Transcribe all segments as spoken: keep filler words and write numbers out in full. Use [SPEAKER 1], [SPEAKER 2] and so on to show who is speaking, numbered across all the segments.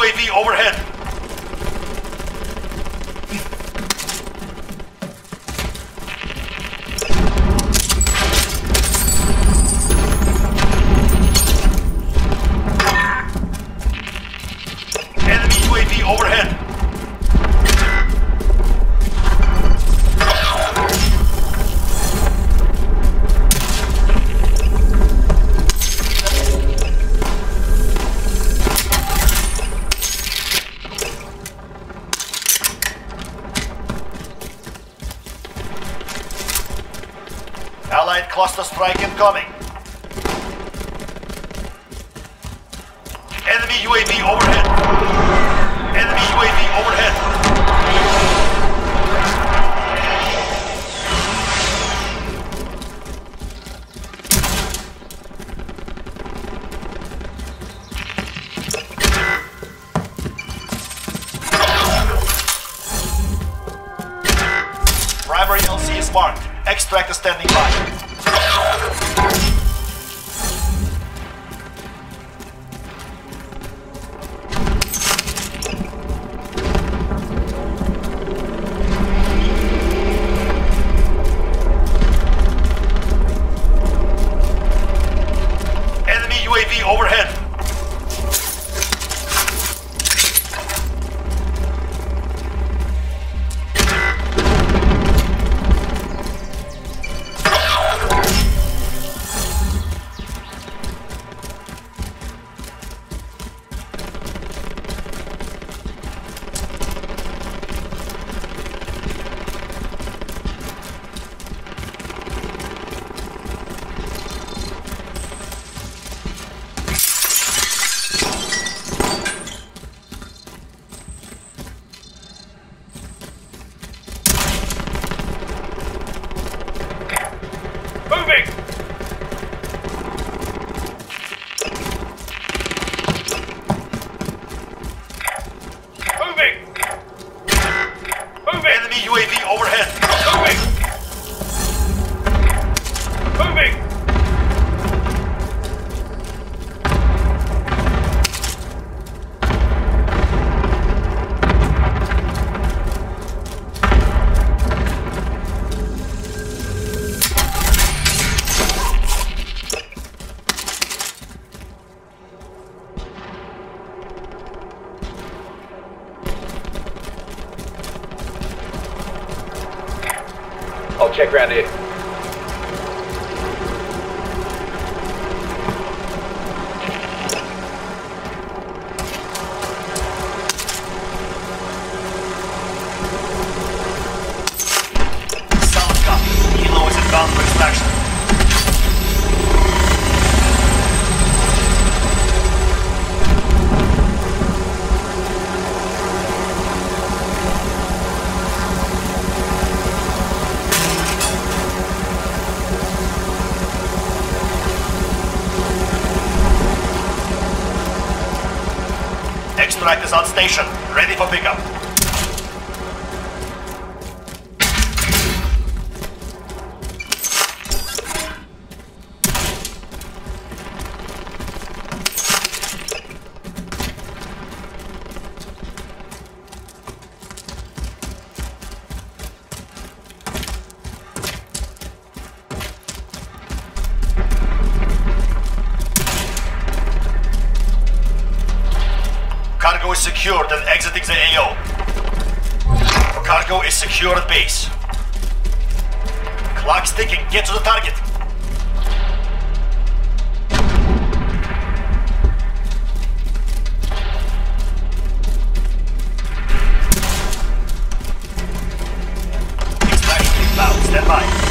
[SPEAKER 1] A V overhead. Enemy U A V overhead. Allied cluster strike incoming. Enemy U A V overhead. Enemy U A V overhead. Primary L C is marked. Extractor standing by. Enemy U A V overhead. Moving! Moving! Moving! Enemy U A V overhead! Moving! Moving!
[SPEAKER 2] I'll check around here.
[SPEAKER 1] Solid copy. Hilo is inbound for extraction. Extract is on station, ready for pickup. Cargo is secured and exiting the A O. Cargo is secure at base. Clock's ticking. Get to the target. Extraction inbound. Stand by.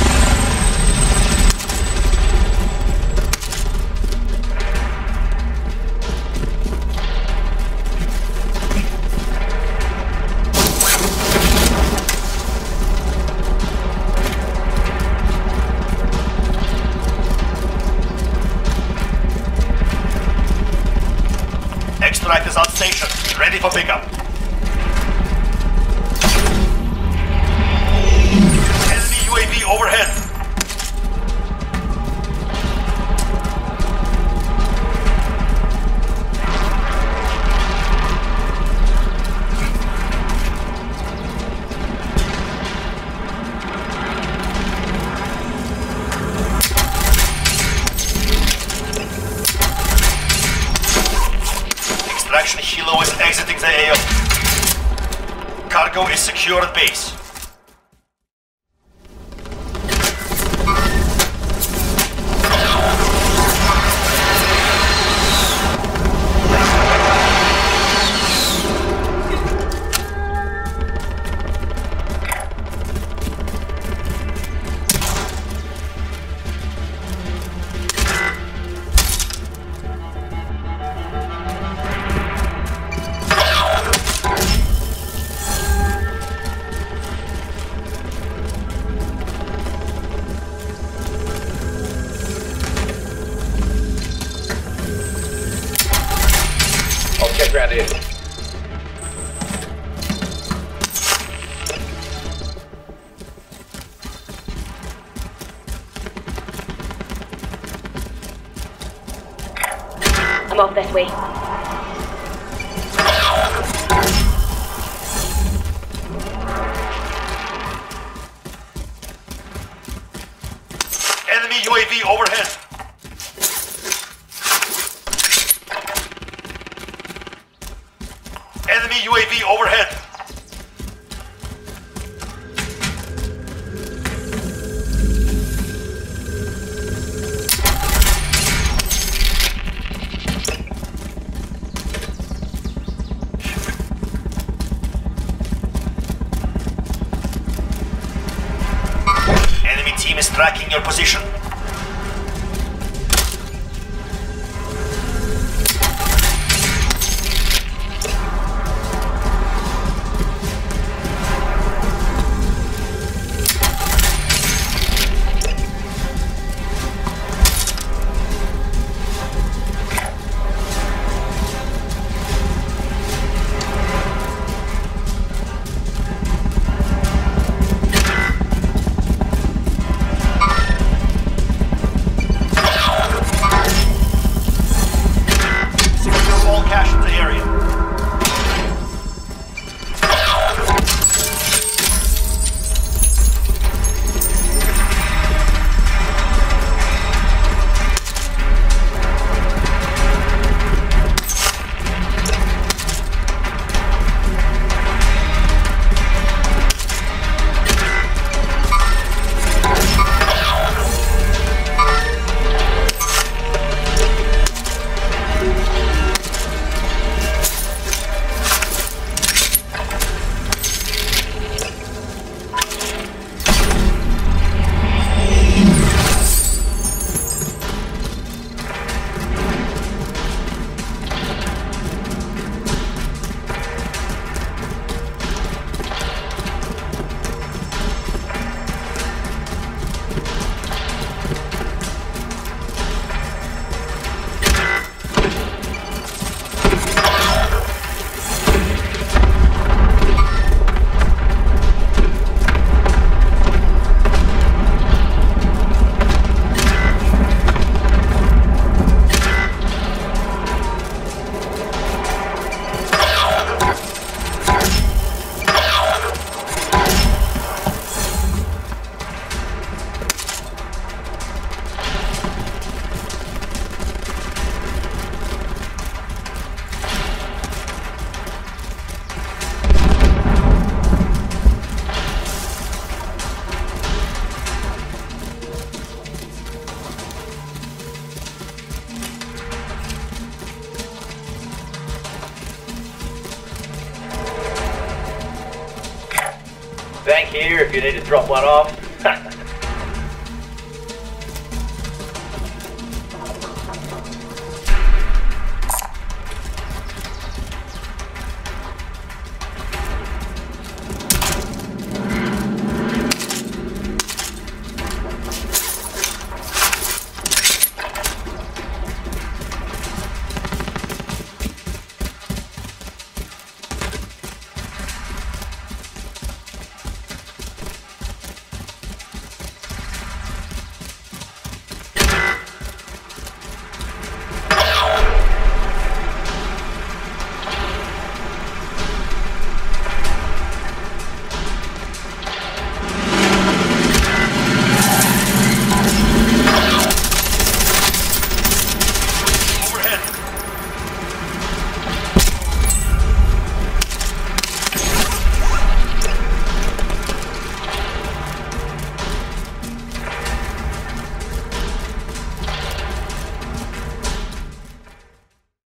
[SPEAKER 1] Extract is on station, ready for pickup. Enemy U A V overhead. Extraction helo is exiting the A O. Cargo is secure at base.
[SPEAKER 2] I'll check ground in.
[SPEAKER 3] I'm off this way.
[SPEAKER 1] Enemy U A V overhead. Enemy U A V overhead. Enemy team is tracking your position. All cash in the area.
[SPEAKER 2] Bank here if you need to drop one off.